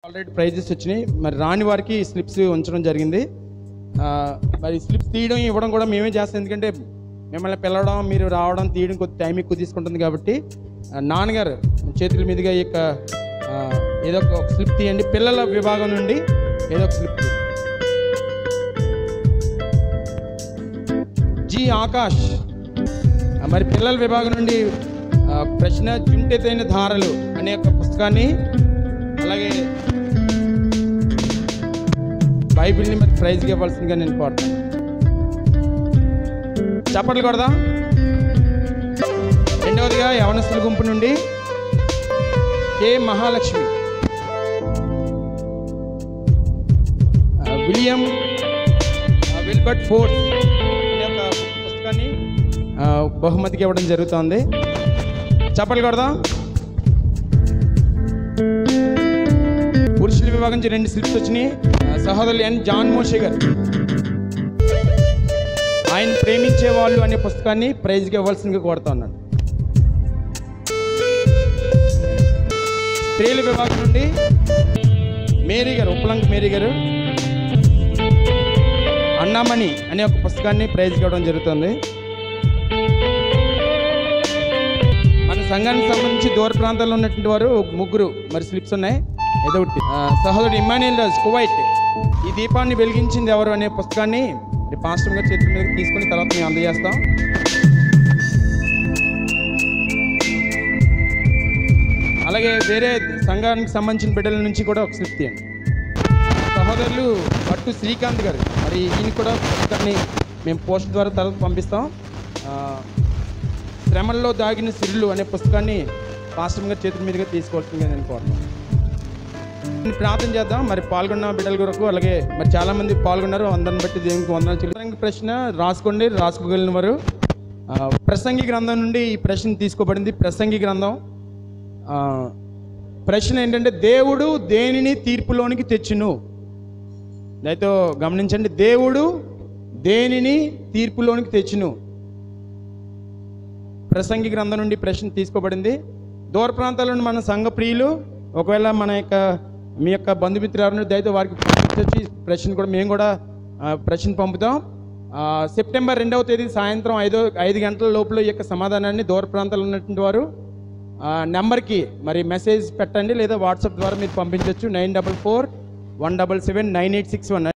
Already prices వచ్చినాయి. మరి రాని వారికి స్లిప్స్ ఉంచడం జరిగింది. మరి స్లిప్స్ తీయడం ఇవ్వడం కూడా మేమే చేస్తాం. ఎందుకంటే మిమ్మల్ని పిలవడం, మీరు రావడం, తీయడం కొద్ది టైం ఎక్కువ తీసుకుంటుంది. కాబట్టి నాన్నగారు చేతుల మీదుగా ఈ యొక్క ఏదో ఒక స్లిప్ తీయండి. పిల్లల విభాగం నుండి ఏదో ఒక స్లిప్ తీయండి. జి ఆకాష్ మరి పిల్లల విభాగం నుండి ప్రశ్న చుంటెతైన ధారలు అనే ఒక పుస్తకాన్ని, అలాగే బైబిల్ని మరి ప్రైజ్గా ఇవ్వాల్సిందిగా నేను కోరుతాను. చప్పట్లు కొడదాం. రెండవదిగా యవనస్తుల గుంపు నుండి K Mahalakshmi, William Wilbert Ford అనే ఒక పుస్తకాన్ని బహుమతికి ఇవ్వడం జరుగుతుంది. చప్పట్లు కొడదాం. పురుషుల విభాగం నుంచి 2 స్లిప్స్ వచ్చినాయి. సహోదరులు ఎన్ జాన్ మోషే గారు ఆయన ప్రేమించే వాళ్ళు అనే పుస్తకాన్ని ప్రైజ్గా ఇవ్వాల్సిందిగా కోరుతా ఉన్నాను. స్త్రీల విభాగం నుండి మేరీ గారు, ఉప్పలంక మేరీ గారు అన్నామణి అనే ఒక పుస్తకాన్ని ప్రైజ్గా ఇవ్వడం జరుగుతుంది. మన సంఘానికి సంబంధించి దూర ప్రాంతాల్లో ఉన్నటువంటి వారు 3 మరి స్లిప్స్ ఉన్నాయి. ఏదో ఒకటి. సహోదరుడు ఇమ్మాన్యుయల్ రాజ్ కువైట్, ఈ దీపాన్ని వెలిగించింది ఎవరు అనే పుస్తకాన్ని పాస్టర్ గారి చేతుల మీద తీసుకుని తర్వాత మేము అందజేస్తాం. అలాగే వేరే సంఘానికి సంబంధించిన బిడ్డల నుంచి కూడా ఒక స్లిప్ తీయండి. సహోదరులు పట్టు శ్రీకాంత్ గారు, మరి ఈయన కూడా పుస్తకాన్ని మేము పోస్ట్ ద్వారా తర్వాత పంపిస్తాం. శ్రమల్లో దాగిన సిరులు అనే పుస్తకాన్ని పాస్టర్ గారి చేతుల మీదుగా తీసుకోవాల్సిందిగా నేను కోరుతాను. ప్రార్థన చేద్దాం. మరి పాల్గొన్న బిడ్డల కొరకు, అలాగే మరి చాలామంది పాల్గొన్నారు. అందరిని బట్టి దేవునికి వందనాలు చెల్లిస్తున్నాం. ప్రశ్న రాసుకోండి, రాసుకోగలిగిన వారు. ప్రసంగి గ్రంథం నుండి ఈ ప్రశ్న తీసుకోబడింది. ప్రసంగి గ్రంథం ప్రశ్న ఏంటంటే, దేవుడు దేనిని తీర్పులోనికి తెచ్చును? దయతో గమనించండి. దేవుడు దేనిని తీర్పులోనికి తెచ్చును? ప్రసంగి గ్రంథం నుండి ప్రశ్న తీసుకోబడింది. దూర ప్రాంతాల్లో మన సంఘ ప్రియులు, ఒకవేళ మన యొక్క మీ యొక్క బంధుమిత్రులు ఎవరైనా దయతో వారికి వచ్చి ప్రశ్న కూడా మేము కూడా ప్రశ్న పంపుతాం. సెప్టెంబర్ 2వ తేదీ సాయంత్రం 5 గంటల లోపల ఈ యొక్క సమాధానాన్ని దూర ప్రాంతాల్లో ఉన్నటువంటి వారు నెంబర్కి మరి మెసేజ్ పెట్టండి, లేదా వాట్సాప్ ద్వారా మీరు పంపించవచ్చు. 944-177-9861.